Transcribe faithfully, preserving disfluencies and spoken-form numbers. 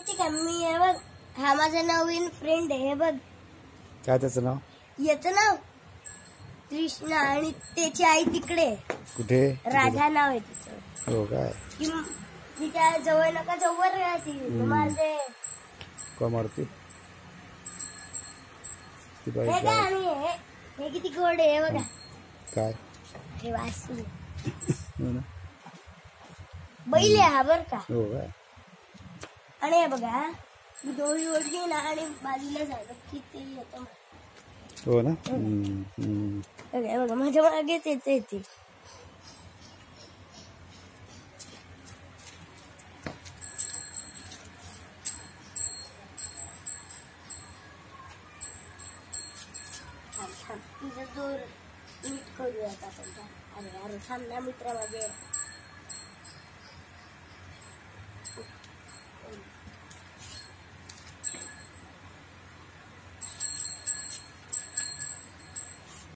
ठीक आहे मी हे बघ हा माझा नवीन फ्रेंड आहे हे बघ. काय त्याचं नाव? याचं नाव कृष्णा आणि त्याची आई तिकडे कुठे? राधा नाव आहे तिचं. हो काय? की तिच्या जवळ नका जवळ राहते मारते का मारते ती बाई? हे काय आणि हे हे किती गोड आहे बघा. काय हे वासू हो ना, बैल आहे हा बर का. हो काय? आणि हे बघा मी डोळी ओढली ना आणि बाजूला झालं की ते येतं. हो ना. हम्म, हम्म. बघा बघा माझ्या मागेच येते ते. तिचा जोर नीट करूयात आपण. अरे अरे थांब ना मित्र माझे.